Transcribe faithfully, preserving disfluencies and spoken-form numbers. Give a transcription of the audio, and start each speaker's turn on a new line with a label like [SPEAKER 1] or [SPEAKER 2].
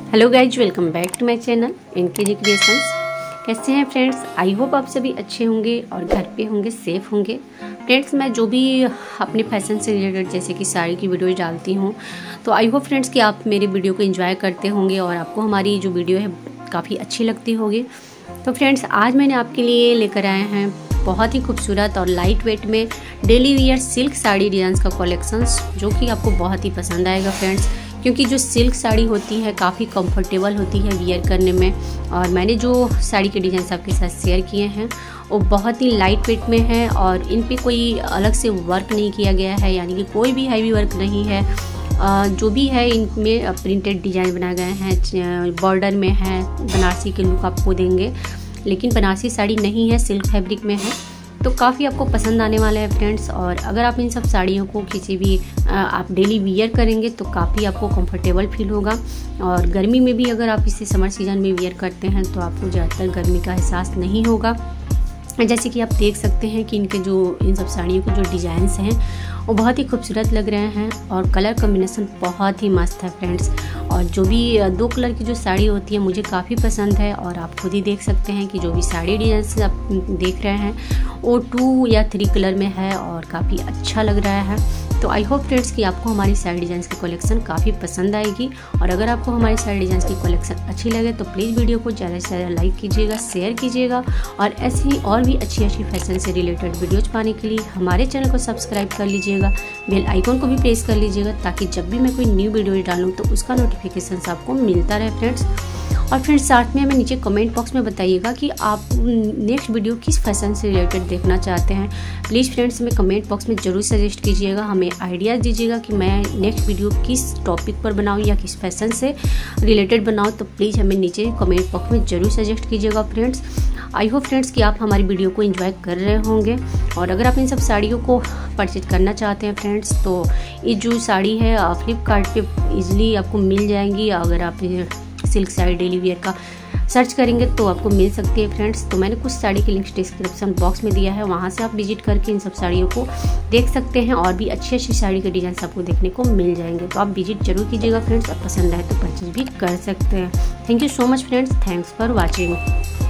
[SPEAKER 1] Hello guys, welcome back to my channel इनकेजी creations. कैसे हैं फ्रेंड्स? आई होप आप सभी अच्छे होंगे और घर पे होंगे, सेफ होंगे। फ्रेंड्स, मैं जो भी अपने फैशन से रिलेटेड जैसे कि साड़ी की वीडियो डालती हूँ, तो आई होप फ्रेंड्स कि आप मेरी वीडियो को एंजॉय करते होंगे और आपको हमारी जो वीडियो है काफ़ी अच्छी लगती होगी। तो फ्रेंड्स, आज मैंने आपके लिए लेकर आए हैं बहुत ही खूबसूरत और लाइट वेट में daily wear silk sari design का कलेक्शंस, जो कि आपको बहुत ही पसंद आएगा फ्रेंड्स, क्योंकि जो सिल्क साड़ी होती है काफ़ी कंफर्टेबल होती है वियर करने में। और मैंने जो साड़ी के डिज़ाइन आपके साथ शेयर किए हैं वो बहुत ही लाइट वेट में है और इन पे कोई अलग से वर्क नहीं किया गया है, यानी कि कोई भी हैवी वर्क नहीं है। जो भी है इनमें प्रिंटेड डिज़ाइन बनाए गए हैं, बॉर्डर में है, बनारसी के लुक आपको देंगे, लेकिन बनारसी साड़ी नहीं है, सिल्क फैब्रिक में है। तो काफ़ी आपको पसंद आने वाला है फ्रेंड्स। और अगर आप इन सब साड़ियों को किसी भी आप डेली वियर करेंगे तो काफ़ी आपको कंफर्टेबल फील होगा। और गर्मी में भी अगर आप इसे समर सीजन में वियर करते हैं तो आपको ज़्यादातर गर्मी का एहसास नहीं होगा। जैसे कि आप देख सकते हैं कि इनके जो इन सब साड़ियों के जो डिज़ाइंस हैं वो बहुत ही खूबसूरत लग रहे हैं और कलर कॉम्बिनेशन बहुत ही मस्त है फ्रेंड्स। और जो भी दो कलर की जो साड़ी होती है मुझे काफ़ी पसंद है। और आप खुद ही देख सकते हैं कि जो भी साड़ी डिज़ाइन आप देख रहे हैं वो टू या थ्री कलर में है और काफ़ी अच्छा लग रहा है। तो आई होप फ्रेंड्स कि आपको हमारी साड़ी डिज़ाइन की कलेक्शन काफ़ी पसंद आएगी। और अगर आपको हमारी साड़ी डिज़ाइन की कलेक्शन अच्छी लगे तो प्लीज़ वीडियो को ज़्यादा से ज़्यादा लाइक कीजिएगा, शेयर कीजिएगा। और ऐसी ही और भी अच्छी अच्छी फैशन से रिलेटेड वीडियोज पाने के लिए हमारे चैनल को सब्सक्राइब कर लीजिएगा, बेल आइकॉन को भी प्रेस कर लीजिएगा, ताकि जब भी मैं कोई न्यू वीडियो डालूँ तो उसका नोटिफिकेशन आपको मिलता रहे फ्रेंड्स। और फ्रेंड्स, साथ में हमें नीचे कमेंट बॉक्स में बताइएगा कि आप नेक्स्ट वीडियो किस फैशन से रिलेटेड देखना चाहते हैं। प्लीज़ फ्रेंड्स, हमें कमेंट बॉक्स में ज़रूर सजेस्ट कीजिएगा, हमें आइडियाज़ दीजिएगा कि मैं नेक्स्ट वीडियो किस टॉपिक पर बनाऊं या किस फैशन से रिलेटेड बनाऊं। तो प्लीज़ हमें नीचे कमेंट बॉक्स में ज़रूर सजेस्ट कीजिएगा फ्रेंड्स। आई होप फ्रेंड्स कि आप हमारी वीडियो को एंजॉय कर रहे होंगे। और अगर आप इन सब साड़ियों को परचेज करना चाहते हैं फ्रेंड्स तो ये जो साड़ी है फ्लिपकार्ट पे इजीली आपको मिल जाएंगी। अगर आप सिल्क साड़ी डेली वियर का सर्च करेंगे तो आपको मिल सकती है फ्रेंड्स। तो मैंने कुछ साड़ी की लिंक्स डिस्क्रिप्शन बॉक्स में दिया है, वहाँ से आप विजिट करके इन सब साड़ियों को देख सकते हैं और भी अच्छी अच्छी साड़ी के डिज़ाइन आपको देखने को मिल जाएंगे। तो आप विजिट जरूर कीजिएगा फ्रेंड्स, और पसंद आए तो परचेज भी कर सकते हैं। Thank you so much friends, thanks for watching.